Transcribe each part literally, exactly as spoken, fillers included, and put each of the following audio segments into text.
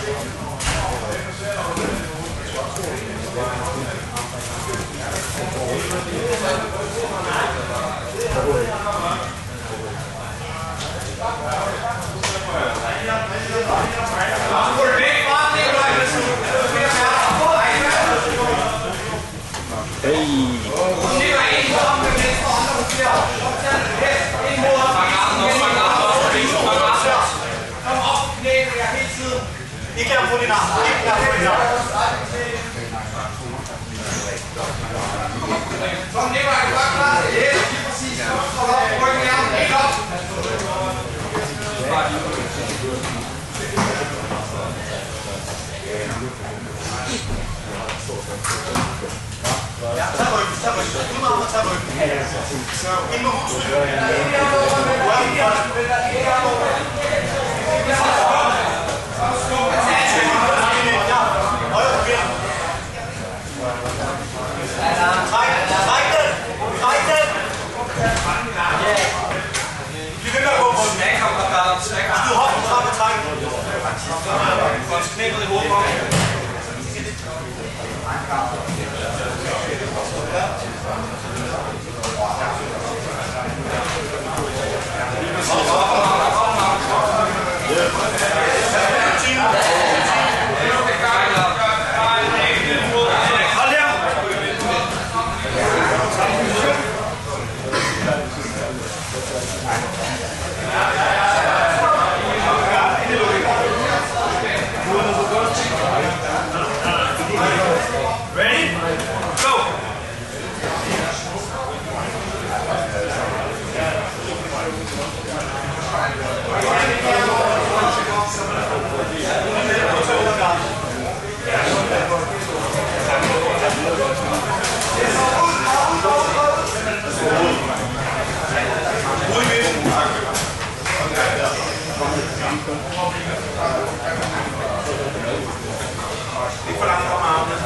Ikke lad på din arm. Ikke lad på din arm. Kom, det var godt klar. Ja, lige præcis. Kom op, ryk med armen. Helt op. Ja, tag ryggen, tag ryggen. Du må om at tage ryggen. Ind med huset. Du hopper frem og trækker. Få knækket i hovedet på. Ikke for langt om armene.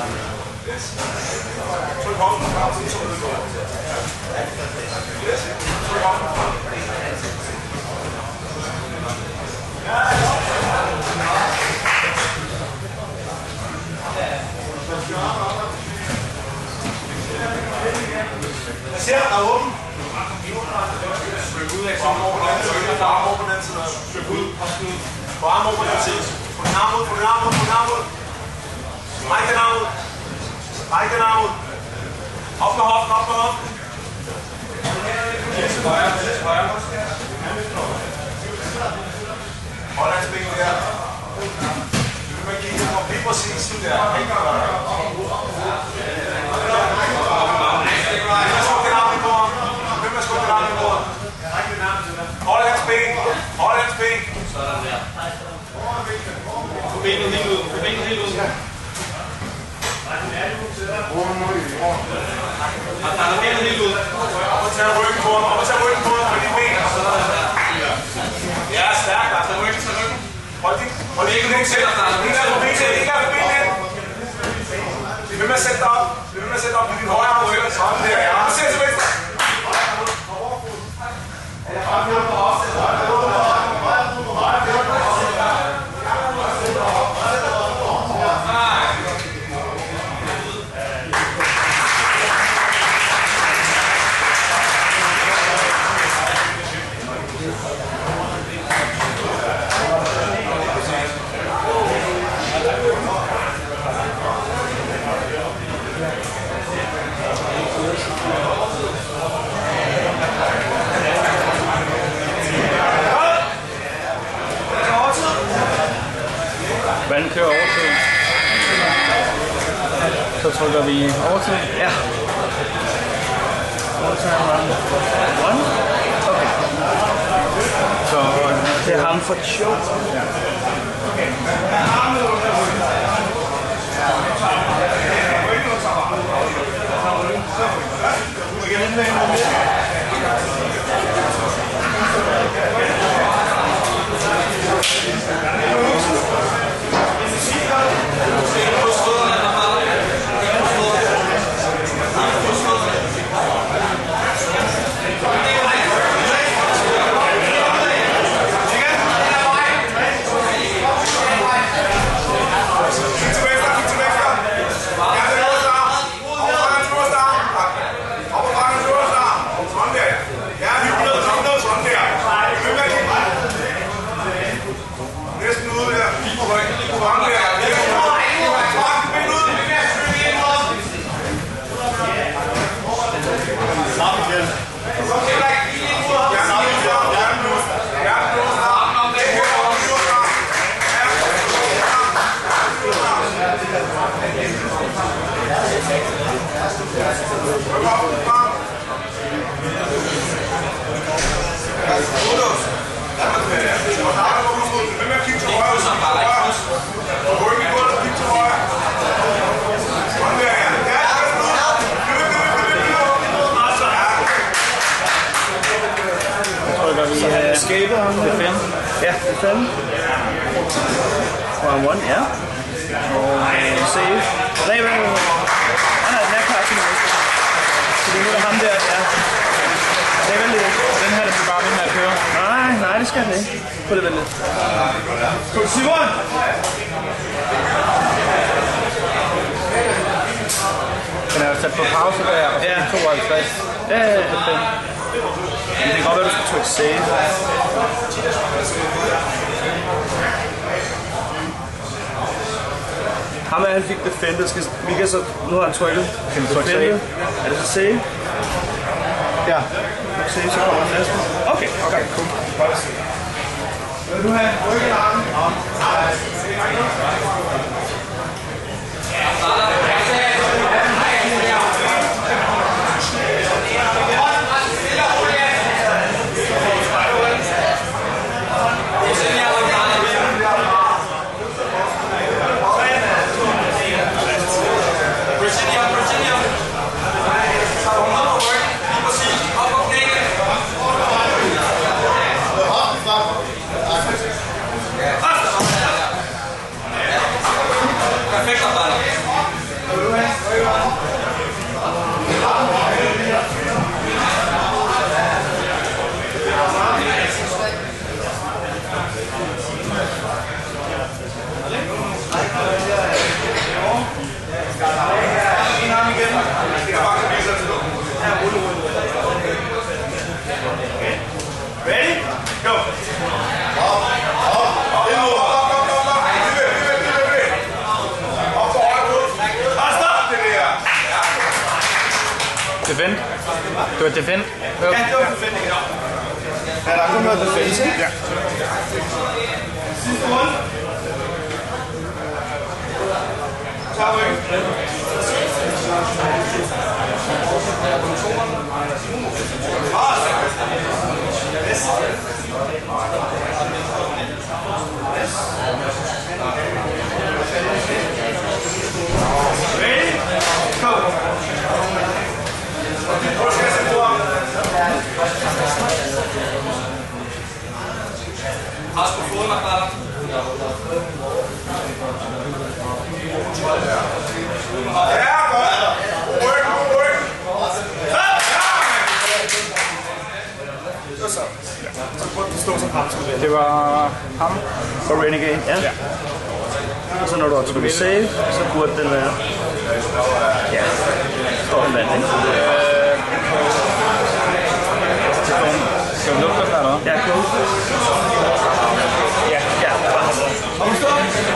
Tryk hånden frem, så det går. Tryk hånden frem. Jeg ser, der er åben. Svøb ud af arm over på den side. Arm over på den side. Svøb ud og skud. Få arm over på den side. Få den arm ud, få den arm ud, få den arm ud. Ræk den arm ud. Ræk den arm ud. Op med hoften, op med hoften. Til højre, til højre. Hold hans ben der. Du kan give det på lige præcis sådan der. Ikke gøre det. Hold hans ben. Hold hans ben. Sådan der. Få benet helt ud. Få benet helt ud. Han tager benet helt ud. Op og tage ryggen på ham. Op og tage ryggen på ham med dine ben. Sådan der. Ja, stærkt. Tag ryggen, tag ryggen. Hold din. Hold din. Ikke selv. Ikke af på benet. Ikke af på benet. Bliv ved med at sætte dig op. Bliv ved med at sætte dig op med din højre arm. Sådan der. Ja, og sæt til venstre. Hvordan kører overtid? Så trykker vi overtid. Ja. Overtime run. One? Okay. Så det er ham for show. Ja. Escape on defend. Ja, defend. One one, ja. Og save. Nej, nej, nej. Nej, den er klar til nu. Så det er nu der ham der, ja. Det er vel lidt. Den her, der skal bare ved med at køre. Nej, nej, det skal den ikke. Prøv det vel lidt. Kom, Simon! Den er sat på pause der, og så Ja. tooghalvtreds. Ja, ja, ja. Men det kan godt være, du skal trykke save. Ham er, han fik defended. Skal, vi kan så, nu har han trykket. Kan vi trykke save? Er det så save? Ja. Save, så kommer den næste. Okay, okay, cool. Vil du have rykket armen? Ready? Go! Defend. Det var defend. Ja, det var defending, ja. Ja, der er kun noget defense, ikke? Ja. Sidste runde. Tag ryggen. Yes. Ready? Go! Has på foden, Magdalena. Ja, godt. Work, work. Så så. Så prøv at stå som ham. Det var ham. For Renegade, ja. Ja. Og så når du har trykket save, så burde den være... Ja, står han vand, ikke? Skal vi lukke den der, eller? Ja, cool. Ja. Ja, bare. Har du stået?